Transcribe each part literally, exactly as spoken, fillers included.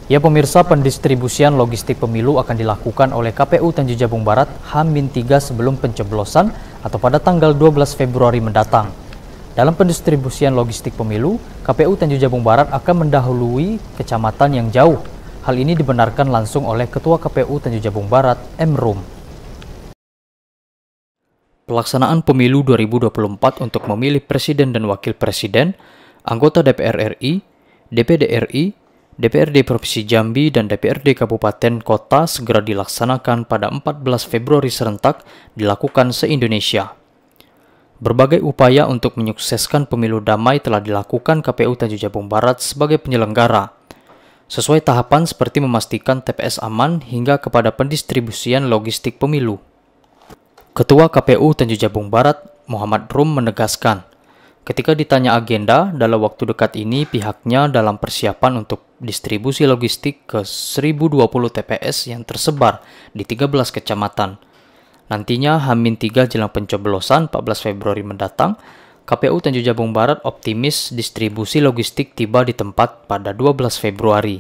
Ya pemirsa, pendistribusian logistik pemilu akan dilakukan oleh K P U Tanjung Jabung Barat H tiga sebelum pencoblosan atau pada tanggal dua belas Februari mendatang. Dalam pendistribusian logistik pemilu, K P U Tanjung Jabung Barat akan mendahului kecamatan yang jauh. Hal ini dibenarkan langsung oleh Ketua K P U Tanjung Jabung Barat, M. Rum. Pelaksanaan pemilu dua ribu dua puluh empat untuk memilih presiden dan wakil presiden, anggota D P R R I, D P D R I, D P R D Provinsi Jambi, dan D P R D Kabupaten Kota segera dilaksanakan pada empat belas Februari serentak dilakukan se-Indonesia. Berbagai upaya untuk menyukseskan pemilu damai telah dilakukan K P U Tanjung Jabung Barat sebagai penyelenggara, sesuai tahapan seperti memastikan T P S aman hingga kepada pendistribusian logistik pemilu. Ketua K P U Tanjung Jabung Barat, Muhammad Rum, menegaskan, ketika ditanya agenda, dalam waktu dekat ini pihaknya dalam persiapan untuk distribusi logistik ke seribu dua puluh T P S yang tersebar di tiga belas kecamatan. Nantinya H tiga jelang pencoblosan empat belas Februari mendatang, K P U Tanjung Jabung Barat optimis distribusi logistik tiba di tempat pada dua belas Februari.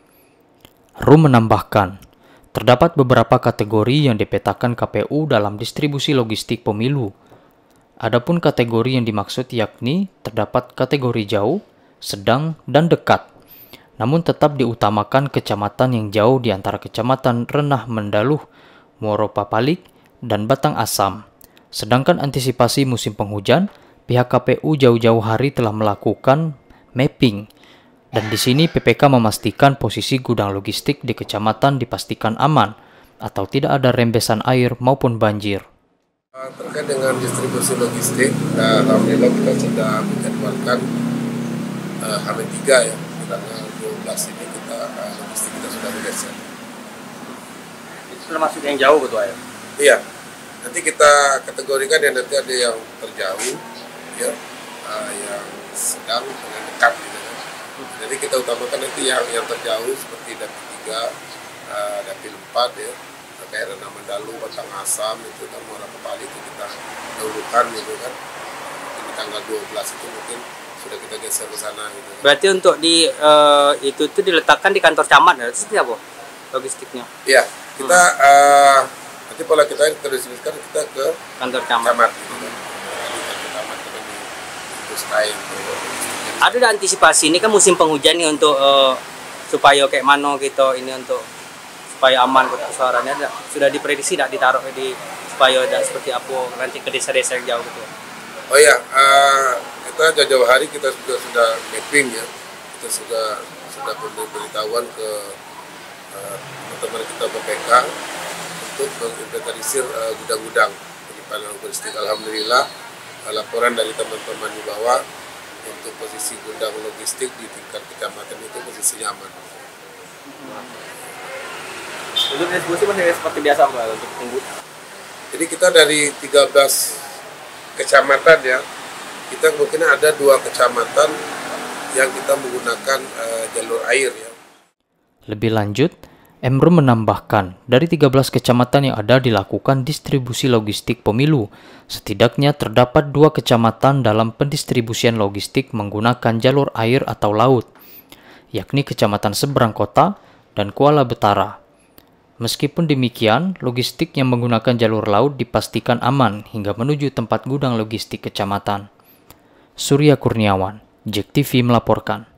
Rum menambahkan, terdapat beberapa kategori yang dipetakan K P U dalam distribusi logistik pemilu. Adapun kategori yang dimaksud yakni terdapat kategori jauh, sedang, dan dekat. Namun tetap diutamakan kecamatan yang jauh di antara kecamatan Renah Mendaluh, Muaro Papalik, dan Batang Asam. Sedangkan antisipasi musim penghujan, pihak K P U jauh-jauh hari telah melakukan mapping. Dan di sini P P K memastikan posisi gudang logistik di kecamatan dipastikan aman atau tidak ada rembesan air maupun banjir. Terkait dengan distribusi logistik, nah, alhamdulillah kita sudah menjadwalkan uh, H tiga ya, tanggal dua belas ini kita uh, logistik kita sudah bergeser. Itu sudah masuk yang jauh betul ya? Iya, nanti kita kategorikan yang nanti ada yang terjauh, ya, uh, yang sedang dengan dekat gitu. Jadi kita utamakan nanti yang yang terjauh seperti Dapil tiga, uh, Dapil empat ya, kayak Renah Mendaluh, Batang Asam itu kan Muaro Papalik itu kita dahulukan gitu kan. Di tanggal dua belas itu mungkin sudah kita geser ke sana gitu. Berarti untuk di uh, itu tuh diletakkan di kantor camat ya? Seperti apa logistiknya? Iya, kita hmm. uh, nanti pola kita terdistribusikan kita ke kantor camat. camat gitu kan. Di kantor camat kita di Puskai gitu. Ada udah antisipasi, ini kan musim penghujan nih untuk uh, supaya kayak mana gitu ini untuk supaya aman kotak suaranya ada, sudah diprediksi tidak ditaruh di supaya tidak seperti apa nanti ke desa-desa yang jauh gitu. Oh ya, uh, kita jauh-jauh hari kita sudah sudah mapping ya, kita sudah sudah pemberitahuan ke teman-teman uh, kita B P K untuk menginventarisir uh, gudang-gudang penyimpanan logistik. Alhamdulillah uh, laporan dari teman-teman di bawah untuk posisi gudang logistik di tingkat kecamatan itu posisinya aman. Untuk distribusi masih seperti biasa Pak untuk tunggu. Jadi kita dari tiga belas kecamatan ya, kita mungkin ada dua kecamatan yang kita menggunakan uh, jalur air ya. Lebih lanjut, M. Rum menambahkan, dari tiga belas kecamatan yang ada dilakukan distribusi logistik pemilu. Setidaknya terdapat dua kecamatan dalam pendistribusian logistik menggunakan jalur air atau laut, yakni Kecamatan Seberang Kota dan Kuala Betara. Meskipun demikian, logistik yang menggunakan jalur laut dipastikan aman hingga menuju tempat gudang logistik kecamatan. Surya Kurniawan, J E K T V melaporkan.